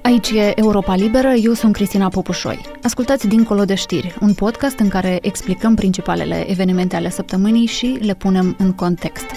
Aici e Europa Liberă, eu sunt Cristina Popușoi. Ascultați Dincolo de știri, un podcast în care explicăm principalele evenimente ale săptămânii și le punem în context.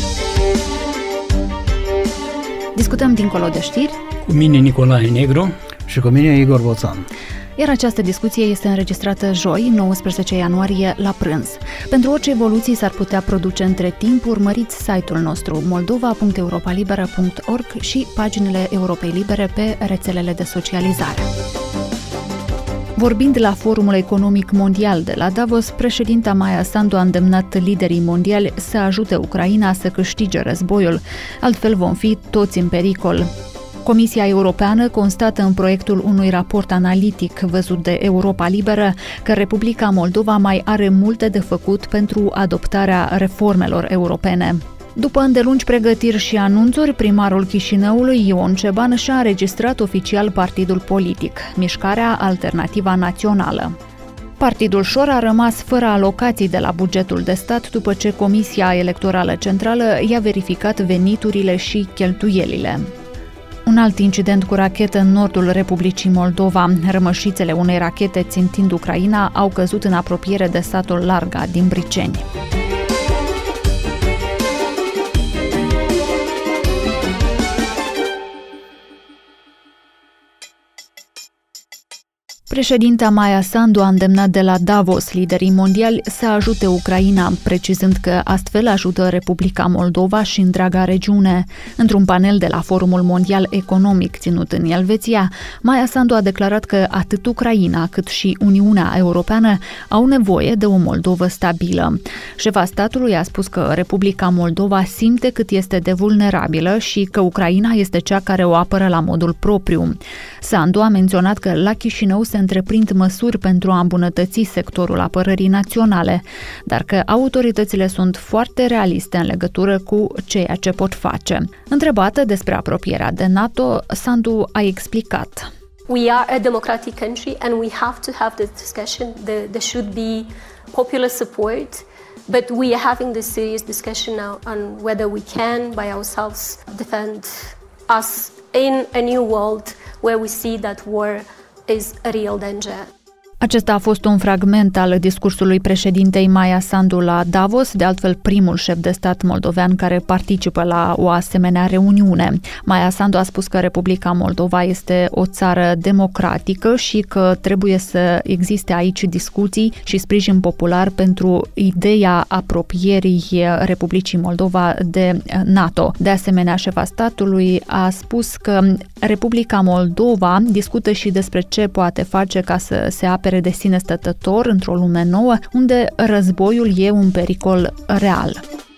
Discutăm Dincolo de știri cu mine Nicolae Negru și cu mine Igor Boțan. Iar această discuție este înregistrată joi, 19 ianuarie, la prânz. Pentru orice evoluții s-ar putea produce între timp, urmăriți site-ul nostru moldova.europalibera.org și paginile Europei Libere pe rețelele de socializare. Vorbind la Forumul Economic Mondial de la Davos, președinta Maia Sandu a îndemnat liderii mondiali să ajute Ucraina să câștige războiul, altfel vom fi toți în pericol. Comisia Europeană constată în proiectul unui raport analitic văzut de Europa Liberă că Republica Moldova mai are multe de făcut pentru adoptarea reformelor europene. După îndelungi pregătiri și anunțuri, primarul Chișinăului, Ion Ceban, și-a înregistrat oficial partidul politic, Mișcarea Alternativa Națională. Partidul Șor a rămas fără alocații de la bugetul de stat după ce Comisia Electorală Centrală i-a verificat veniturile și cheltuielile. Un alt incident cu rachetă în nordul Republicii Moldova. Rămășițele unei rachete țintind Ucraina au căzut în apropiere de satul Larga din Briceni. Președinta Maia Sandu a îndemnat de la Davos liderii mondiali să ajute Ucraina, precizând că astfel ajută Republica Moldova și întreaga regiune. Într-un panel de la Forumul Mondial Economic ținut în Elveția, Maia Sandu a declarat că atât Ucraina cât și Uniunea Europeană au nevoie de o Moldovă stabilă. Șefa statului a spus că Republica Moldova simte cât este de vulnerabilă și că Ucraina este cea care o apără la modul propriu. Sandu a menționat că la Chișinău se întreprind măsuri pentru a îmbunătăți sectorul apărării naționale, dar că autoritățile sunt foarte realiste în legătură cu ceea ce pot face. Întrebată despre apropierea de NATO, Sandu a explicat. We are a democratic country and we have to have this discussion. There should be popular support, but we are having this serious discussion now on whether we can by ourselves defend us in a new world where we see that war is a real danger. Acesta a fost un fragment al discursului președintei Maia Sandu la Davos, de altfel primul șef de stat moldovean care participă la o asemenea reuniune. Maia Sandu a spus că Republica Moldova este o țară democratică și că trebuie să existe aici discuții și sprijin popular pentru ideea apropierii Republicii Moldova de NATO. De asemenea, șefa statului a spus că Republica Moldova discută și despre ce poate face ca să se apere de sine stătător într-o lume nouă, unde războiul e un pericol real.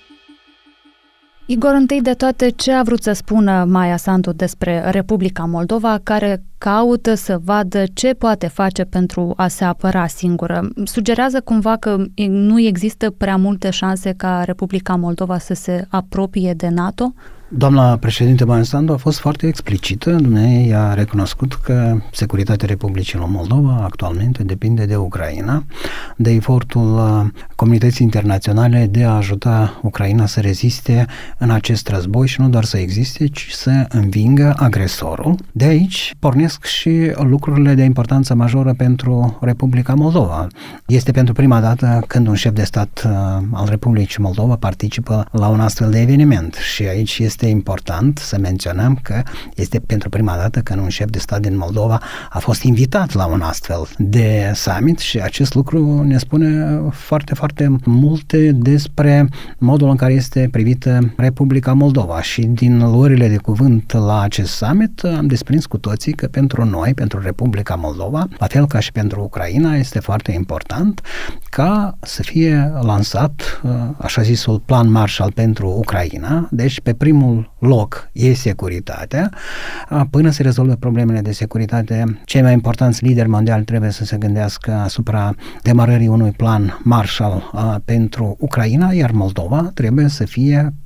Igor, întâi de toate, ce a vrut să spună Maia Sandu despre Republica Moldova, care caută să vadă ce poate face pentru a se apăra singură? Sugerează cumva că nu există prea multe șanse ca Republica Moldova să se apropie de NATO? Doamna președinte Maia Sandu a fost foarte explicită. Dumnezeu a recunoscut că securitatea Republicii Moldova actualmente depinde de Ucraina, de efortul comunității internaționale de a ajuta Ucraina să reziste în acest război și nu doar să existe, ci să învingă agresorul. De aici pornesc și lucrurile de importanță majoră pentru Republica Moldova. Este pentru prima dată când un șef de stat al Republicii Moldova participă la un astfel de eveniment și aici este important să menționăm că este pentru prima dată când un șef de stat din Moldova a fost invitat la un astfel de summit și acest lucru ne spune foarte, foarte multe despre modul în care este privită Republica Moldova și din luările de cuvânt la acest summit am desprins cu toții că pentru noi, pentru Republica Moldova, la fel ca și pentru Ucraina, este foarte important ca să fie lansat așa zisul plan Marshall pentru Ucraina, deci pe primul loc e securitatea. Până se rezolvă problemele de securitate, cei mai importanți lideri mondiali trebuie să se gândească asupra demarării unui plan Marshall pentru Ucraina, iar Moldova trebuie să fie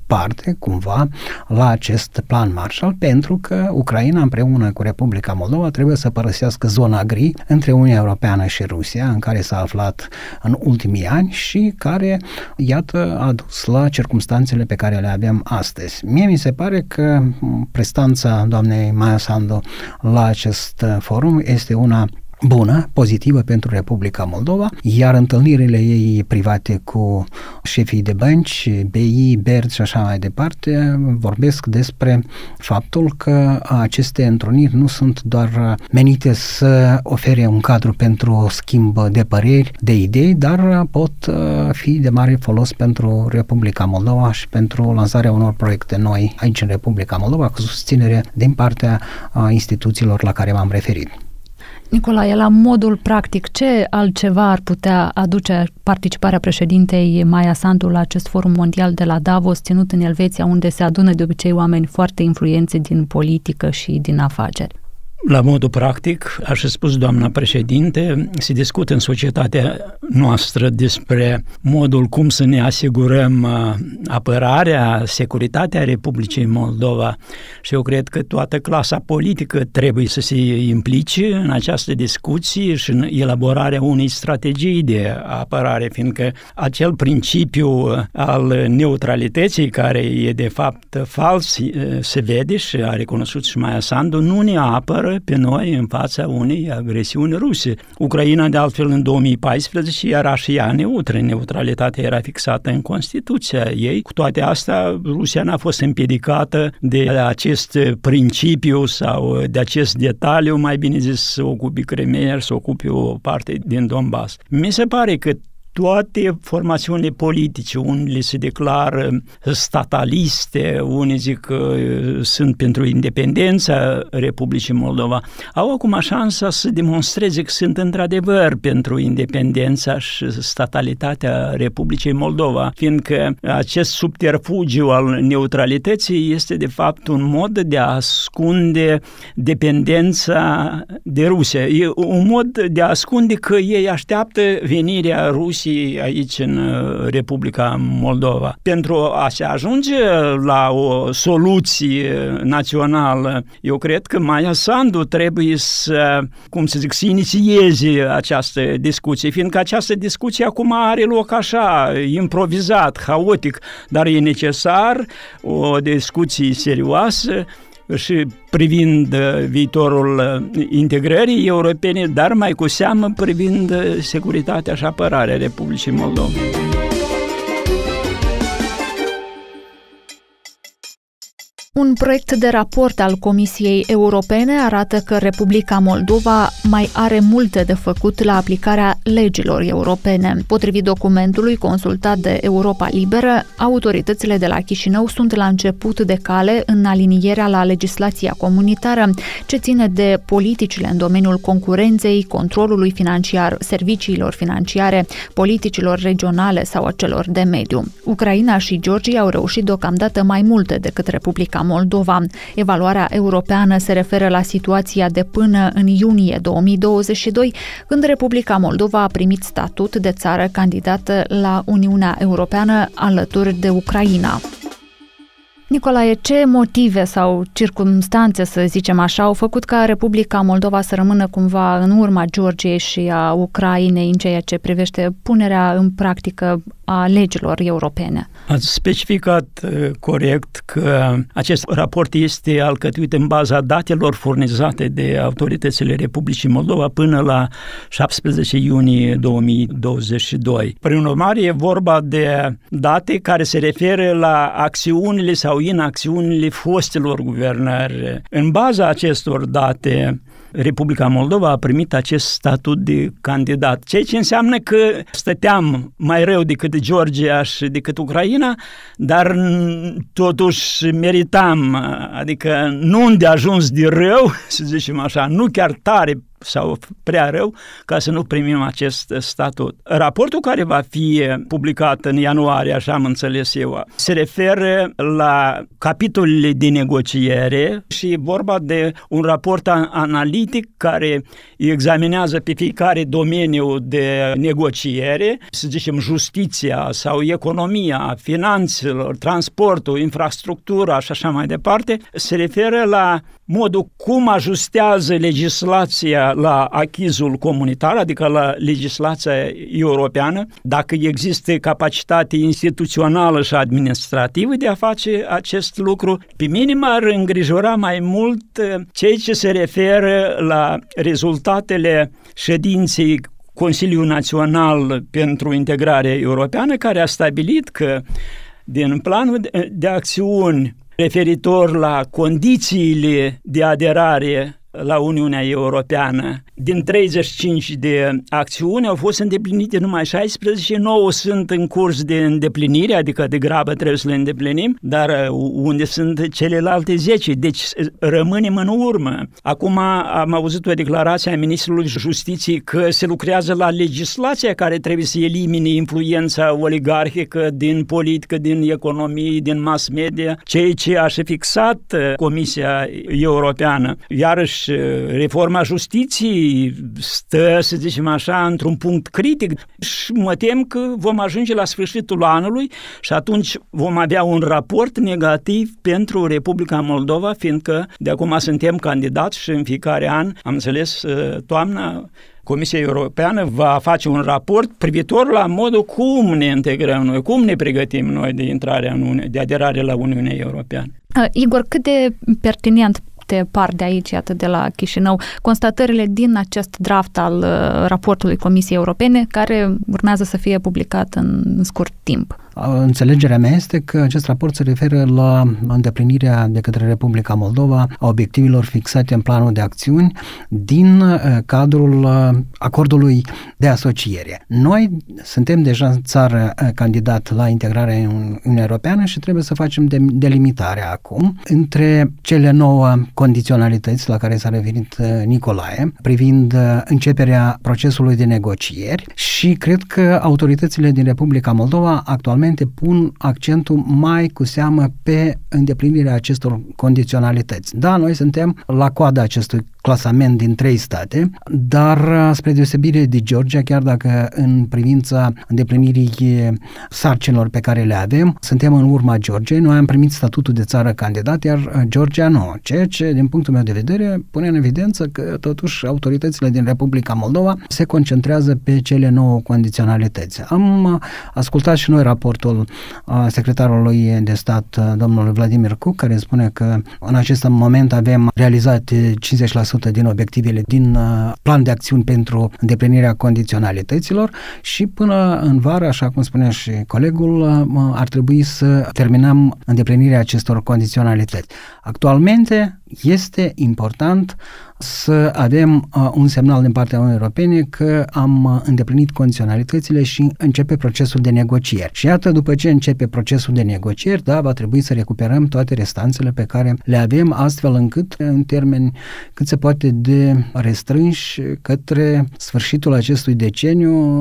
parte, cumva, la acest plan Marshall, pentru că Ucraina, împreună cu Republica Moldova, trebuie să părăsească zona gri între Uniunea Europeană și Rusia, în care s-a aflat în ultimii ani și care, iată, a dus la circumstanțele pe care le avem astăzi. Mie mi se pare că prestanța doamnei Maia Sandu la acest forum este una bună, pozitivă pentru Republica Moldova, iar întâlnirile ei private cu șefii de bănci, BI, BERD și așa mai departe, vorbesc despre faptul că aceste întruniri nu sunt doar menite să ofere un cadru pentru schimb de păreri, de idei, dar pot fi de mare folos pentru Republica Moldova și pentru lansarea unor proiecte noi aici în Republica Moldova, cu susținere din partea instituțiilor la care m-am referit. Nicolae, la modul practic, ce altceva ar putea aduce participarea președintei Maia Sandu la acest forum mondial de la Davos, ținut în Elveția, unde se adună de obicei oameni foarte influenți din politică și din afaceri? La modul practic, aș spus doamna președinte, se discută în societatea noastră despre modul cum să ne asigurăm apărarea, securitatea Republicii Moldova și eu cred că toată clasa politică trebuie să se implice în această discuție și în elaborarea unei strategii de apărare, fiindcă acel principiu al neutralității, care e de fapt fals, se vede și a recunoscut și Maia Sandu, nu ne apără pe noi în fața unei agresiuni ruse. Ucraina, de altfel, în 2014 era și ea neutră. Neutralitatea era fixată în Constituția ei. Cu toate astea, Rusia n-a fost împiedicată de acest principiu sau de acest detaliu, mai bine zis, să ocupe Crimea, să ocupe o parte din Donbass. Mi se pare că toate formațiunile politice, unele se declară stataliste, unii zic că sunt pentru independența Republicii Moldova, au acum șansa să demonstreze că sunt într-adevăr pentru independența și statalitatea Republicii Moldova, fiindcă acest subterfugiu al neutralității este de fapt un mod de a ascunde dependența de Rusia. E un mod de a ascunde că ei așteaptă venirea Rusiei aici în Republica Moldova. Pentru a se ajunge la o soluție națională, eu cred că Maia Sandu trebuie să, să inițieze această discuție, fiindcă această discuție acum are loc așa, improvizat, haotic, dar e necesar o discuție serioasă și privind viitorul integrării europene, dar mai cu seamă privind securitatea și apărarea Republicii Moldova. Un proiect de raport al Comisiei Europene arată că Republica Moldova mai are multe de făcut la aplicarea legilor europene. Potrivit documentului consultat de Europa Liberă, autoritățile de la Chișinău sunt la început de cale în alinierea la legislația comunitară, ce ține de politicile în domeniul concurenței, controlului financiar, serviciilor financiare, politicilor regionale sau a celor de mediu. Ucraina și Georgia au reușit deocamdată mai multe decât Republica Moldova. Evaluarea europeană se referă la situația de până în iunie 2022, când Republica Moldova a primit statut de țară candidată la Uniunea Europeană alături de Ucraina. Nicolae, ce motive sau circumstanțe, să zicem așa, au făcut ca Republica Moldova să rămână cumva în urma Georgiei și a Ucrainei în ceea ce privește punerea în practică a legilor europene? Ați specificat corect că acest raport este alcătuit în baza datelor furnizate de autoritățile Republicii Moldova până la 17 iunie 2022. Prin urmare, e vorba de date care se referă la acțiunile sau inacțiunile fostelor guvernări. În baza acestor date, Republica Moldova a primit acest statut de candidat, ceea ce înseamnă că stăteam mai rău decât Georgia și decât Ucraina, dar totuși meritam, adică nu îndeajuns de rău, să zicem așa, nu chiar tare sau prea rău ca să nu primim acest statut. Raportul care va fi publicat în ianuarie, așa am înțeles eu, se referă la capitolele de negociere și e vorba de un raport analitic care examinează pe fiecare domeniu de negociere, să zicem justiția sau economia, finanțelor, transportul, infrastructura și așa mai departe, se referă la modul cum ajustează legislația la achizul comunitar, adică la legislația europeană, dacă există capacitate instituțională și administrativă de a face acest lucru. Pe mine m-ar îngrijora mai mult ceea ce se referă la rezultatele ședinței Consiliul Național pentru Integrare Europeană, care a stabilit că din planul de acțiuni referitor la condițiile de aderare la Uniunea Europeană, din 35 de acțiuni au fost îndeplinite numai 16, 9 sunt în curs de îndeplinire, adică de grabă trebuie să le îndeplinim, dar unde sunt celelalte 10? Deci rămânem în urmă. Acum am auzit o declarație a Ministrului Justiției că se lucrează la legislația care trebuie să elimine influența oligarhică din politică, din economie, din mass media, ceea ce a și fixat Comisia Europeană. Iarăși, reforma justiției stă, să zicem așa, într-un punct critic și mă tem că vom ajunge la sfârșitul anului și atunci vom avea un raport negativ pentru Republica Moldova, fiindcă de acum suntem candidați și în fiecare an, am înțeles, toamna, Comisia Europeană va face un raport privitor la modul cum ne integrăm noi, cum ne pregătim noi de intrare de aderare la Uniunea Europeană. Igor, cât de pertinent par de aici, iată, de la Chișinău, constatările din acest draft al raportului Comisiei Europene, care urmează să fie publicat în scurt timp? Înțelegerea mea este că acest raport se referă la îndeplinirea de către Republica Moldova a obiectivelor fixate în planul de acțiuni din cadrul acordului de asociere. Noi suntem deja țară candidat la integrarea în Uniunea Europeană și trebuie să facem delimitarea acum între cele 9 condiționalități la care s-a referit Nicolae privind începerea procesului de negocieri și cred că autoritățile din Republica Moldova actualmente pun accentul mai cu seamă pe îndeplinirea acestor condiționalități. Da, noi suntem la coada acestui clasament din 3 state, dar spre deosebire de Georgia, chiar dacă în privința îndeplinirii sarcinilor pe care le avem, suntem în urma Georgiei, noi am primit statutul de țară candidat, iar Georgia nu. Ceea ce, din punctul meu de vedere, pune în evidență că totuși autoritățile din Republica Moldova se concentrează pe cele 9 condiționalități. Am ascultat și noi raportul secretarului de stat, domnul Vladimir Cuc, care spune că în acest moment avem realizat 50% din obiectivele din plan de acțiuni pentru îndeplinirea condiționalităților și până în vară, așa cum spunea și colegul, ar trebui să terminăm îndeplinirea acestor condiționalități. Actualmente este important să avem un semnal din partea Uniunii Europene că am îndeplinit condiționalitățile și începe procesul de negocieri. Și iată, după ce începe procesul de negocieri, da, va trebui să recuperăm toate restanțele pe care le avem, astfel încât, în termeni cât se poate de restrânși, către sfârșitul acestui deceniu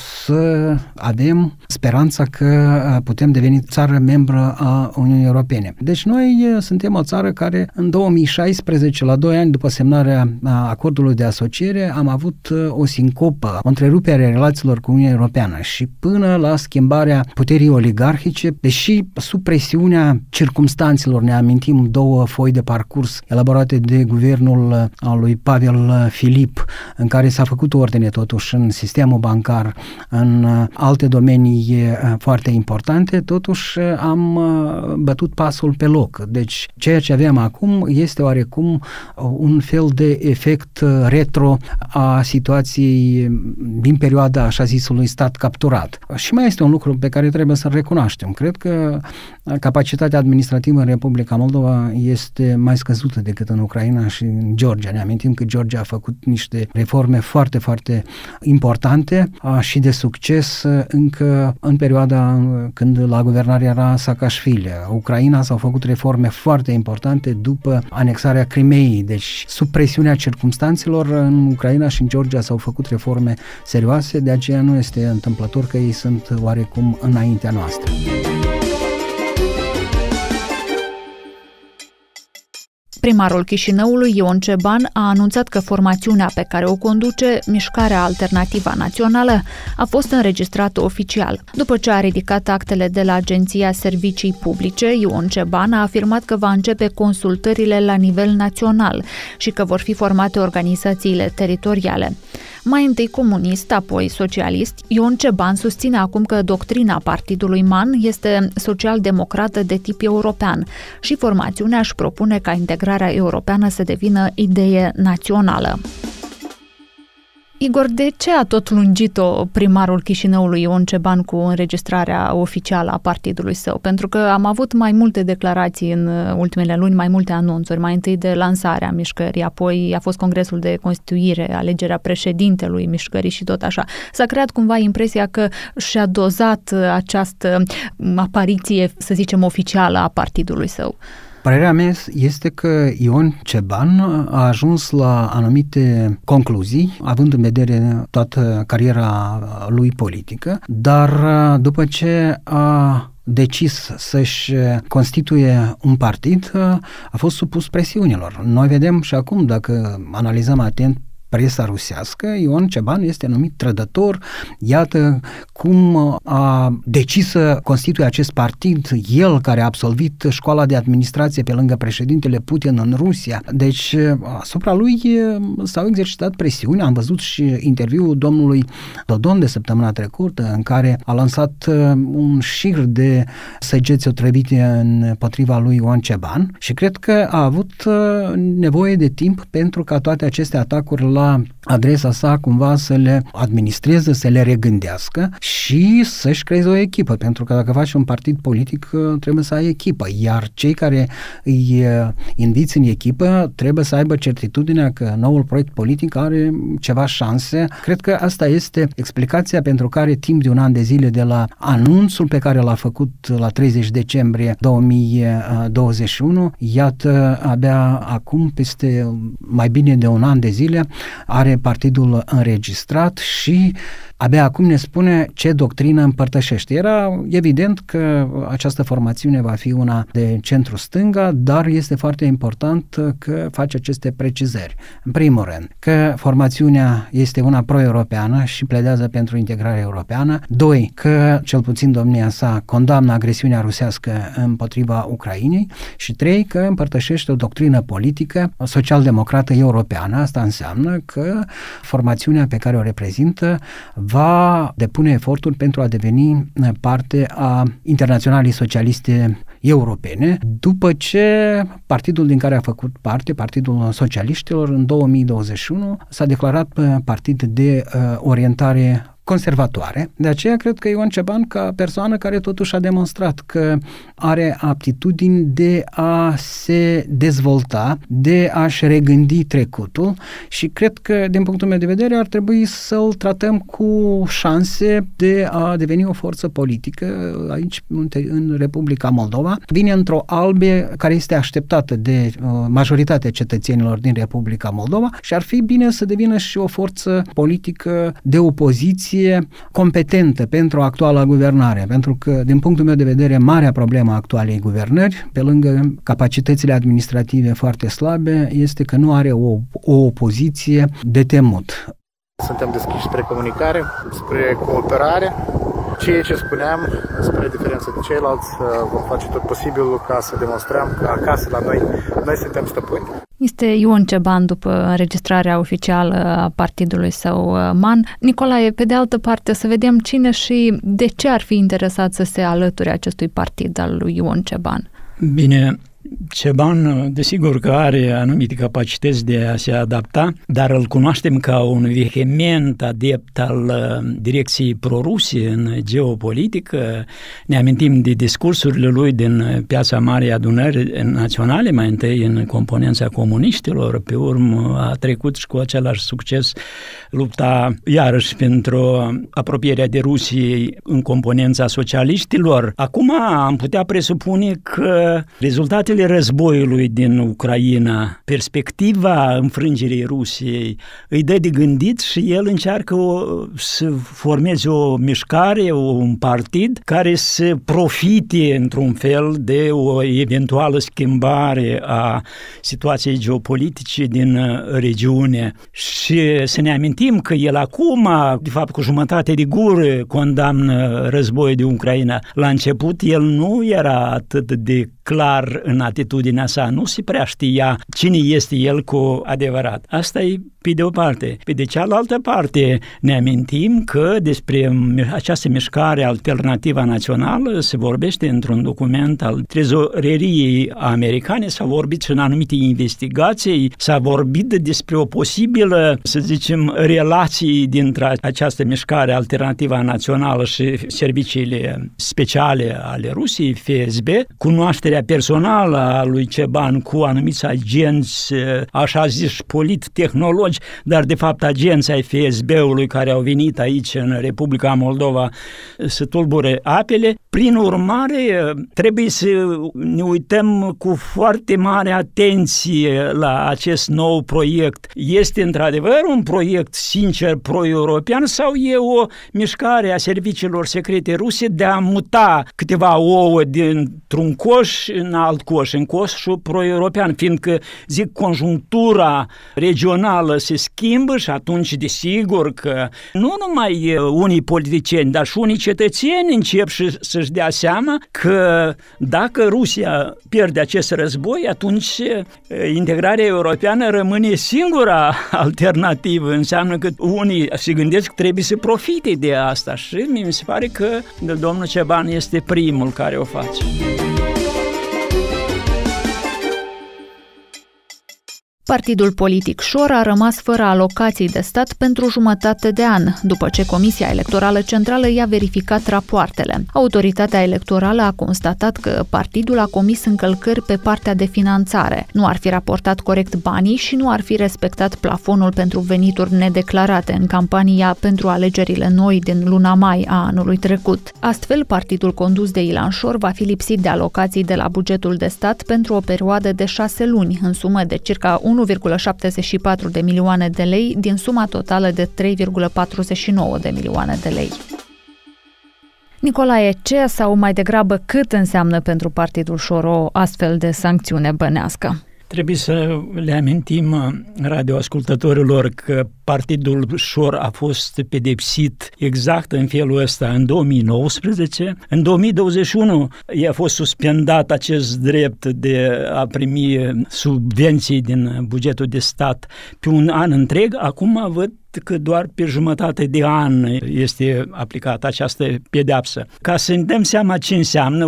să avem speranța că putem deveni țară membră a Uniunii Europene. Deci noi suntem o țară care în 2016, la 2 ani după semnarea acordului de asociere, am avut o sincopă, o întrerupere a relațiilor cu Uniunea Europeană și până la schimbarea puterii oligarhice, deși sub presiunea circumstanțelor, ne amintim 2 foi de parcurs elaborate de guvernul al lui Pavel Filip, în care s-a făcut ordine totuși în sistemul bancar, în alte domenii foarte importante, totuși am bătut pasul pe loc. Deci ceea ce avem acum este oarecum un fel de efect retro a situației din perioada așa zisului stat capturat. Și mai este un lucru pe care trebuie să-l recunoaștem. Cred că capacitatea administrativă în Republica Moldova este mai scăzută decât în Ucraina și în Georgia. Ne amintim că Georgia a făcut niște reforme foarte, foarte importante și de succes încă în perioada când la guvernare era Saakashvili. Ucraina s-au făcut reforme foarte importante după anexarea Crimeei. Deci, sub presiunea circumstanțelor, în Ucraina și în Georgia s-au făcut reforme serioase, de aceea nu este întâmplător că ei sunt oarecum înaintea noastră. Primarul Chișinăului, Ion Ceban, a anunțat că formațiunea pe care o conduce, Mișcarea Alternativă Națională, a fost înregistrată oficial. După ce a ridicat actele de la Agenția Servicii Publice, Ion Ceban a afirmat că va începe consultările la nivel național și că vor fi formate organizațiile teritoriale. Mai întâi comunist, apoi socialist, Ion Ceban susține acum că doctrina partidului MAN este social-democrată de tip european și formațiunea își propune ca integrarea europeană să devină idee națională. Igor, de ce a tot lungit-o primarul Chișinăului Ion Ceban cu înregistrarea oficială a partidului său? Pentru că am avut mai multe declarații în ultimele luni, mai multe anunțuri, mai întâi de lansarea mișcării, apoi a fost congresul de constituire, alegerea președintelui mișcării și tot așa. S-a creat cumva impresia că și-a dozat această apariție, să zicem, oficială a partidului său. Părerea mea este că Ion Ceban a ajuns la anumite concluzii, având în vedere toată cariera lui politică, dar după ce a decis să-și constituie un partid, a fost supus presiunilor. Noi vedem și acum, dacă analizăm atent presa rusească, Ion Ceban este numit trădător. Iată cum a decis să constituie acest partid, el care a absolvit școala de administrație pe lângă președintele Putin în Rusia. Deci asupra lui s-au exercitat presiuni. Am văzut și interviul domnului Dodon de săptămâna trecută, în care a lansat un șir de săgeți otrăvite împotriva lui Ion Ceban și cred că a avut nevoie de timp pentru ca toate aceste atacuri la adresa sa cumva să le administreze, să le regândească și să-și creeze o echipă, pentru că dacă faci un partid politic trebuie să ai echipă, iar cei care îi inviți în echipă trebuie să aibă certitudinea că noul proiect politic are ceva șanse. Cred că asta este explicația pentru care timp de un an de zile de la anunțul pe care l-a făcut la 30 decembrie 2021, iată, abia acum, peste mai bine de un an de zile, are partidul înregistrat și abia acum ne spune ce doctrină împărtășește. Era evident că această formațiune va fi una de centru-stânga, dar este foarte important că face aceste precizări. În primul rând, că formațiunea este una pro-europeană și pledează pentru integrarea europeană. 2. Că, cel puțin domnia sa, condamnă agresiunea rusească împotriva Ucrainei. Și 3. Că împărtășește o doctrină politică social-democrată europeană. Asta înseamnă că formațiunea pe care o reprezintă va depune eforturi pentru a deveni parte a Internaționalei Socialiste Europene, după ce partidul din care a făcut parte, Partidul Socialiștilor, în 2021 s-a declarat partid de orientare conservatoare. De aceea cred că Ion Ceban, ca persoană care totuși a demonstrat că are aptitudini de a se dezvolta, de a-și regândi trecutul și cred că, din punctul meu de vedere, ar trebui să-l tratăm cu șanse de a deveni o forță politică aici, în Republica Moldova. Vine într-o albie care este așteptată de majoritatea cetățenilor din Republica Moldova și ar fi bine să devină și o forță politică de opoziție competentă pentru actuala guvernare, pentru că, din punctul meu de vedere, marea problemă a actualei guvernări, pe lângă capacitățile administrative foarte slabe, este că nu are o opoziție de temut. Suntem deschiși spre comunicare, spre cooperare. Ceea ce spuneam, spre diferență de ceilalți, vom face tot posibilul ca să demonstrăm că acasă la noi suntem stăpâni. Este Ion Ceban după înregistrarea oficială a partidului său MAN. Nicolae, pe de altă parte, să vedem cine și de ce ar fi interesat să se alăture acestui partid al lui Ion Ceban. Bine, Ceban, desigur că are anumite capacități de a se adapta, dar îl cunoaștem ca un vehement adept al direcției proruse în geopolitică. Ne amintim de discursurile lui din Piața Marei Adunări Naționale, mai întâi în componența comuniștilor, pe urmă a trecut și cu același succes lupta iarăși pentru apropierea de Rusiei în componența socialiștilor. Acum am putea presupune că rezultatele consecințele războiului din Ucraina, perspectiva înfrângerii Rusiei, îi dă de gândit și el încearcă să formeze o mișcare, un partid care să profite într-un fel de o eventuală schimbare a situației geopolitice din regiune. Și să ne amintim că el acum, de fapt cu jumătate de gură, condamnă războiul de Ucraina. La început el nu era atât de clar în atitudinea sa, nu se prea știa cine este el cu adevărat. Asta e pe de o parte. Pe de cealaltă parte ne amintim că despre această mișcare alternativă națională se vorbește într-un document al trezoreriei americane, s-a vorbit și în anumite investigații, s-a vorbit despre o posibilă, să zicem, relații dintre această mișcare alternativă națională și serviciile speciale ale Rusiei, FSB, cunoașterea personală a lui Ceban cu anumiți agenți, așa zis, polittehnologi, dar de fapt agenții ai FSB-ului care au venit aici în Republica Moldova să tulbure apele. Prin urmare, trebuie să ne uităm cu foarte mare atenție la acest nou proiect. Este într-adevăr un proiect sincer pro-european sau e o mișcare a serviciilor secrete ruse de a muta câteva ouă dintr-un coș în alt coș, în coșul pro-european, fiindcă, zic, conjunctura regională se schimbă și atunci, desigur, că nu numai unii politicieni, dar și unii cetățeni încep să-și dea seama că dacă Rusia pierde acest război, atunci integrarea europeană rămâne singura alternativă. Înseamnă că unii se gândesc că trebuie să profite de asta și mi se pare că domnul Ceban este primul care o face. Partidul politic Șor a rămas fără alocații de stat pentru jumătate de an, după ce Comisia Electorală Centrală i-a verificat rapoartele. Autoritatea electorală a constatat că partidul a comis încălcări pe partea de finanțare. Nu ar fi raportat corect banii și nu ar fi respectat plafonul pentru venituri nedeclarate în campania pentru alegerile noi din luna mai a anului trecut. Astfel, partidul condus de Ilan Șor va fi lipsit de alocații de la bugetul de stat pentru o perioadă de 6 luni, în sumă de circa 1,74 de milioane de lei din suma totală de 3,49 de milioane de lei. Nicolae, ce sau mai degrabă cât înseamnă pentru partidul Șor o astfel de sancțiune bănească? Trebuie să le amintim radioascultătorilor că partidul Șor a fost pedepsit exact în felul ăsta în 2019. În 2021 i-a fost suspendat acest drept de a primi subvenții din bugetul de stat pe un an întreg. Acum văd că doar pe jumătate de an este aplicată această pedeapsă. Ca să ne dăm seama ce înseamnă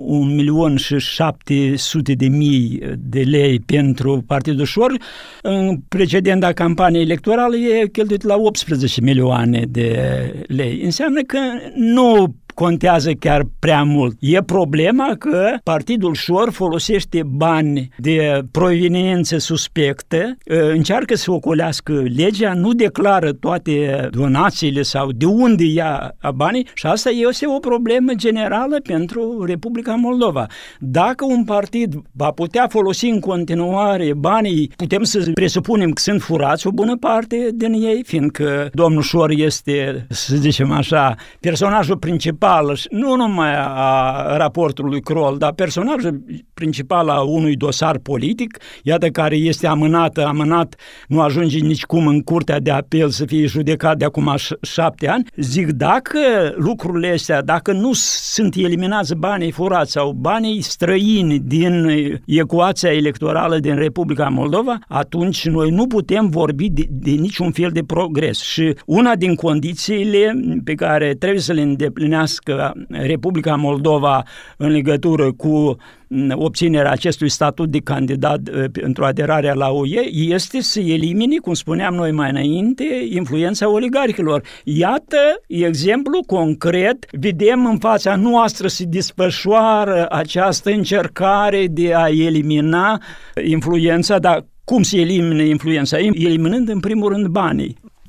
1.700.000 de lei pentru partidul Șor, în precedenta campanie electorală e cheltuit la 18 milioane de lei. Înseamnă că nu contează chiar prea mult. E problema că partidul Șor folosește bani de proveniență suspectă, încearcă să ocolească legea, nu declară toate donațiile sau de unde ia banii și asta este o problemă generală pentru Republica Moldova. Dacă un partid va putea folosi în continuare banii, putem să presupunem că sunt furați o bună parte din ei, fiindcă domnul Șor este, să zicem așa, personajul principal, nu numai a raportului Kroll, dar personajul principal a unui dosar politic, iată care este amânat, nu ajunge nicicum în curtea de apel să fie judecat de acum 7 ani. Zic, dacă lucrurile astea, dacă nu sunt eliminați banii furați sau banii străini din ecuația electorală din Republica Moldova, atunci noi nu putem vorbi de niciun fel de progres. Și una din condițiile pe care trebuie să le îndeplinească Republica Moldova în legătură cu obținerea acestui statut de candidat pentru aderarea la UE este să elimine, cum spuneam noi mai înainte, influența oligarhilor. Iată exemplu concret, vedem în fața noastră se desfășoară această încercare de a elimina influența, dar cum se elimine influența? Eliminând în primul rând banii.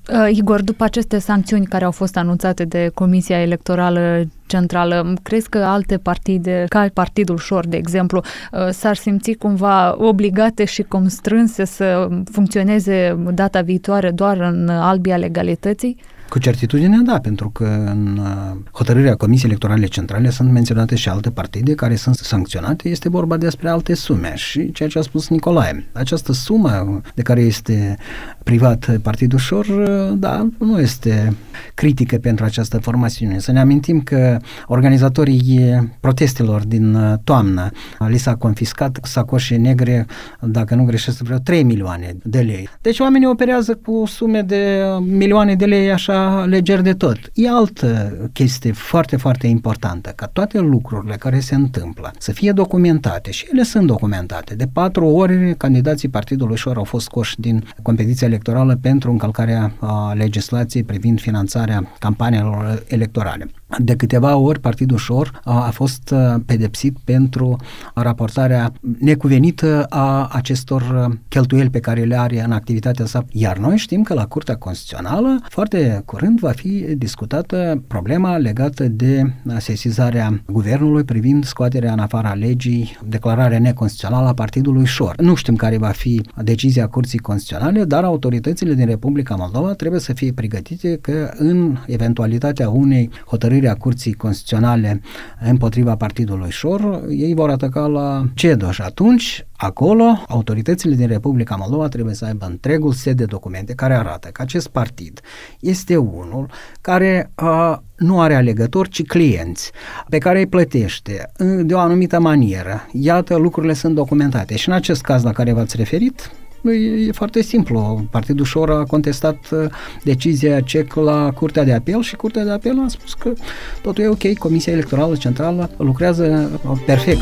Igor, după aceste sancțiuni care au fost anunțate de Comisia Electorală Centrală, crezi că alte partide, ca Partidul Șor, de exemplu, s-ar simți cumva obligate și constrânse să funcționeze data viitoare doar în albia legalității? Cu certitudine, da, pentru că în hotărârea Comisiei Electorale Centrale sunt menționate și alte partide care sunt sancționate. Este vorba despre alte sume și ceea ce a spus Nicolae. Această sumă de care este privat Partidul Șor, da, nu este critică pentru această formațiune. Să ne amintim că organizatorii protestelor din toamnă li s-a confiscat sacoșe negre, dacă nu greșesc, vreo 3 milioane de lei. Deci oamenii operează cu sume de milioane de lei așa leger de tot. E altă chestie foarte, foarte importantă, ca toate lucrurile care se întâmplă să fie documentate și ele sunt documentate. De 4 ori candidații Partidului Șor au fost scoși din competiția electorală pentru încălcarea legislației privind finanțarea campaniilor electorale. De câteva ori Partidul Șor a fost pedepsit pentru raportarea necuvenită a acestor cheltuieli pe care le are în activitatea sa. Iar noi știm că la Curtea Constituțională foarte curând va fi discutată problema legată de sesizarea guvernului privind scoaterea în afara legii, declararea neconstituțională a Partidului Șor. Nu știm care va fi decizia Curții Constituționale, dar autoritățile din Republica Moldova trebuie să fie pregătite că în eventualitatea unei hotărâri a Curții Constituționale împotriva Partidului Șor, ei vor ataca la CEDO și atunci, acolo, autoritățile din Republica Moldova trebuie să aibă întregul set de documente care arată că acest partid este unul care nu are alegători, ci clienți, pe care îi plătește de o anumită manieră. Iată, lucrurile sunt documentate și în acest caz la care v-ați referit, e foarte simplu. Partidul Șor a contestat decizia CEC la Curtea de Apel și Curtea de Apel a spus că totul e ok, Comisia Electorală Centrală lucrează perfect.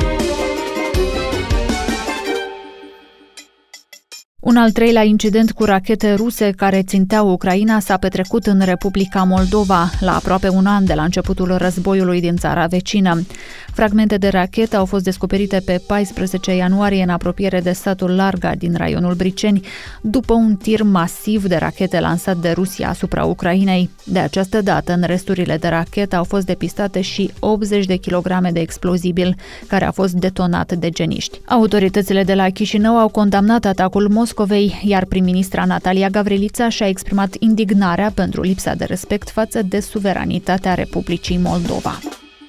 Un al treilea incident cu rachete ruse care ținteau Ucraina s-a petrecut în Republica Moldova, la aproape un an de la începutul războiului din țara vecină. Fragmente de rachete au fost descoperite pe 14 ianuarie în apropiere de satul Larga din raionul Briceni, după un tir masiv de rachete lansat de Rusia asupra Ucrainei. De această dată, în resturile de rachetă au fost depistate și 80 de kilograme de explozibil, care a fost detonat de geniști. Autoritățile de la Chișinău au condamnat atacul Moscovei, iar prim-ministra Natalia Gavrilița și-a exprimat indignarea pentru lipsa de respect față de suveranitatea Republicii Moldova.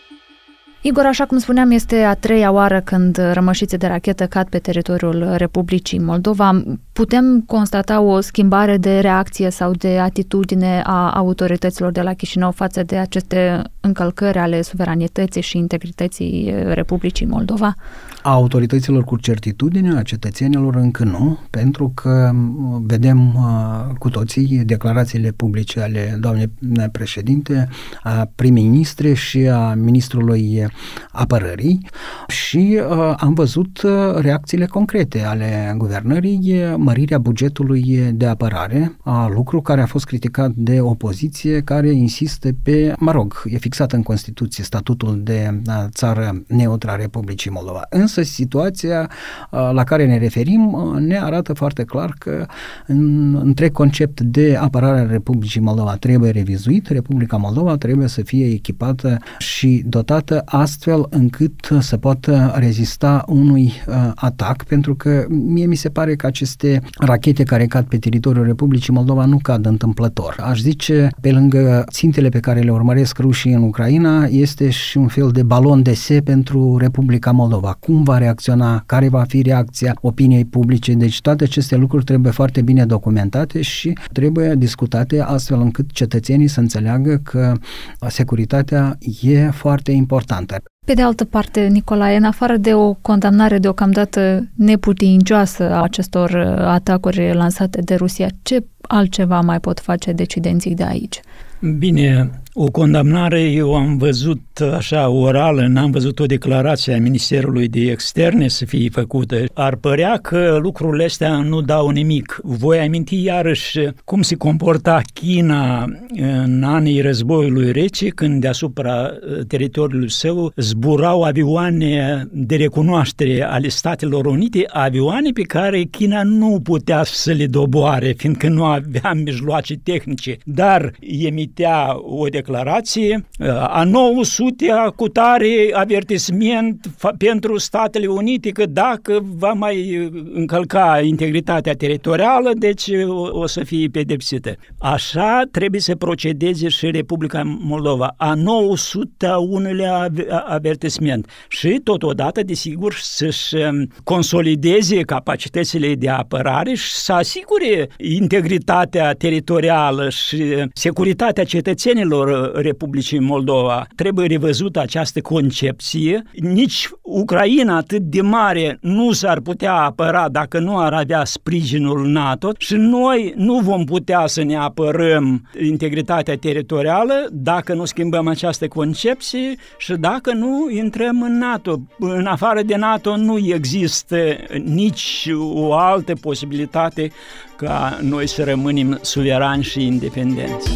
Igor, așa cum spuneam, este a treia oară când rămășițe de rachetă cad pe teritoriul Republicii Moldova. Putem constata o schimbare de reacție sau de atitudine a autorităților de la Chișinău față de aceste încălcări ale suveranității și integrității Republicii Moldova? A autorităților cu certitudine, a cetățenilor încă nu, pentru că vedem cu toții declarațiile publice ale doamnei președinte, a prim-ministre și a ministrului apărării și am văzut reacțiile concrete ale guvernării, mărirea bugetului de apărare, lucru care a fost criticat de opoziție, care insistă pe, e fixat în Constituție statutul de țară neutră a Republicii Moldova. Însă situația la care ne referim ne arată foarte clar că întreg concept de apărare a Republicii Moldova trebuie revizuit, Republica Moldova trebuie să fie echipată și dotată astfel încât să poată rezista unui atac, pentru că mie mi se pare că aceste rachete care cad pe teritoriul Republicii Moldova nu cad întâmplător. Aș zice, pe lângă țintele pe care le urmăresc rușii în Ucraina, este și un fel de balon de se pentru Republica Moldova. Cum va reacționa, care va fi reacția opiniei publice? Deci toate aceste lucruri trebuie foarte bine documentate și trebuie discutate astfel încât cetățenii să înțeleagă că securitatea e foarte importantă. Pe de altă parte, Nicolae, în afară de o condamnare deocamdată neputincioasă a acestor atacuri lansate de Rusia, ce altceva mai pot face decidenții de aici? Bine, O condamnare eu am văzut așa orală, n-am văzut o declarație a Ministerului de Externe să fie făcută. Ar părea că lucrurile astea nu dau nimic. Voi aminti iarăși cum se comporta China în anii războiului rece, când deasupra teritoriului său zburau avioane de recunoaștere ale Statelor Unite, avioane pe care China nu putea să le doboare, fiindcă nu avea mijloace tehnice, dar emitea o declarație a 900 acutare avertisment pentru Statele Unite că dacă va mai încălca integritatea teritorială, deci o să fie pedepsită. Așa trebuie să procedeze și Republica Moldova, a 901-lea avertisment și totodată, desigur, să-și consolideze capacitățile de apărare și să asigure integritatea teritorială și securitatea cetățenilor Republicii Moldova. Trebuie revăzută această concepție. Nici Ucraina atât de mare nu s-ar putea apăra dacă nu ar avea sprijinul NATO și noi nu vom putea să ne apărăm integritatea teritorială dacă nu schimbăm această concepție și dacă nu intrăm în NATO. În afară de NATO nu există nici o altă posibilitate ca noi să rămânem suverani și independenți.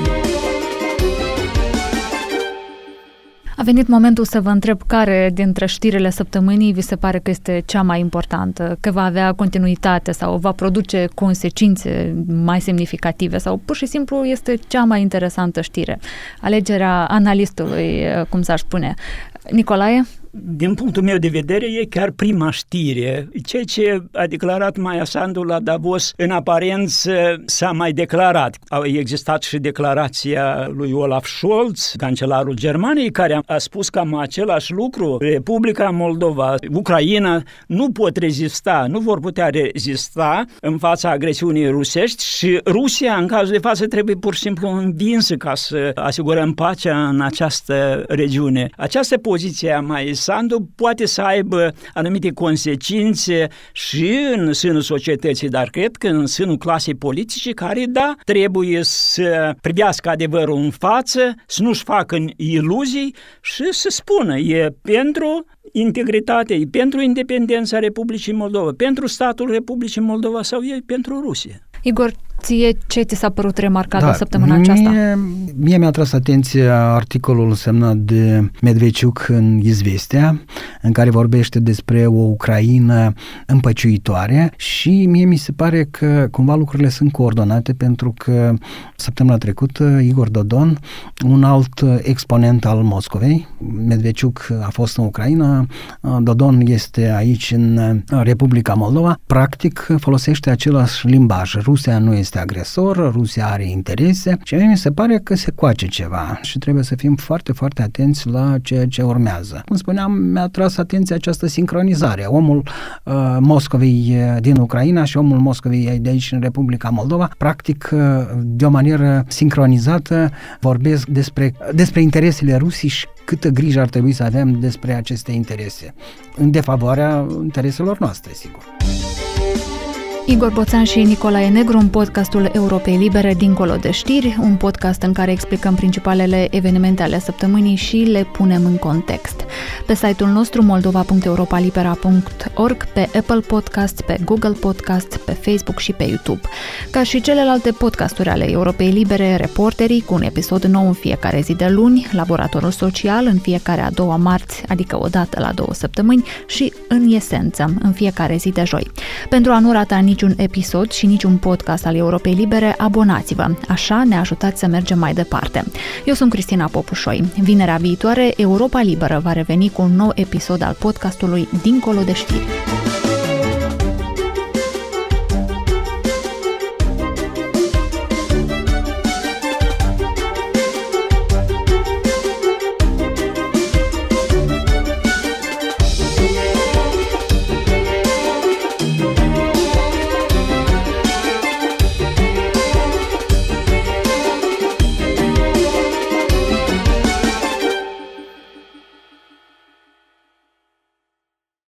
A venit momentul să vă întreb care dintre știrile săptămânii vi se pare că este cea mai importantă, că va avea continuitate sau va produce consecințe mai semnificative sau pur și simplu este cea mai interesantă știre. Alegerea analistului, cum s-ar spune. Nicolae? Din punctul meu de vedere, e chiar prima știre. Ceea ce a declarat Maia Sandu la Davos, în aparență s-a mai declarat. A existat și declarația lui Olaf Scholz, cancelarul Germaniei, care a spus cam același lucru. Republica Moldova, Ucraina nu pot rezista, nu vor putea rezista în fața agresiunii rusești și Rusia, în cazul de față, trebuie pur și simplu învinsă ca să asigurăm pacea în această regiune. Această poziție a Maia Sandu poate să aibă anumite consecințe și în sânul societății, dar cred că în sânul clasei politice care, da, trebuie să privească adevărul în față, să nu-și facă iluzii și să spună, e pentru integritate, e pentru independența Republicii Moldova, pentru statul Republicii Moldova sau e pentru Rusia. Igor, ție ce ți s-a părut remarcabil săptămâna aceasta? Mie mi-a tras atenția articolul semnat de Medveciuc în Izvestea, în care vorbește despre o Ucraina împăciuitoare și mie mi se pare că cumva lucrurile sunt coordonate pentru că săptămâna trecută Igor Dodon, un alt exponent al Moscovei, Medveciuc a fost în Ucraina, Dodon este aici în Republica Moldova, practic folosește același limbaj. Rusia nu este agresor, Rusia are interese și mie mi se pare că se coace ceva și trebuie să fim foarte, foarte atenți la ceea ce urmează. Cum spuneam, mi-a tras atenția această sincronizare. Omul Moscovei din Ucraina și omul Moscovei de aici în Republica Moldova, practic, de o manieră sincronizată, vorbesc despre interesele Rusiei și câtă grijă ar trebui să avem despre aceste interese, în defavoarea intereselor noastre, sigur. Igor Boțan și Nicolae Negru în podcastul Europei Libere Dincolo de știri, un podcast în care explicăm principalele evenimente ale săptămânii și le punem în context. Pe site-ul nostru moldova.europalibera.org, pe Apple Podcast, pe Google Podcast, pe Facebook și pe YouTube. Ca și celelalte podcasturi ale Europei Libere, Reporterii cu un episod nou în fiecare zi de luni, Laboratorul Social în fiecare a doua marți, adică o dată la 2 săptămâni și În Esență în fiecare zi de joi. Pentru a nu rata niciun episod și niciun podcast al Europei Libere, abonați-vă. Așa ne ajutați să mergem mai departe. Eu sunt Cristina Popușoi. Vinerea viitoare, Europa Liberă va reveni cu un nou episod al podcastului Dincolo de știri.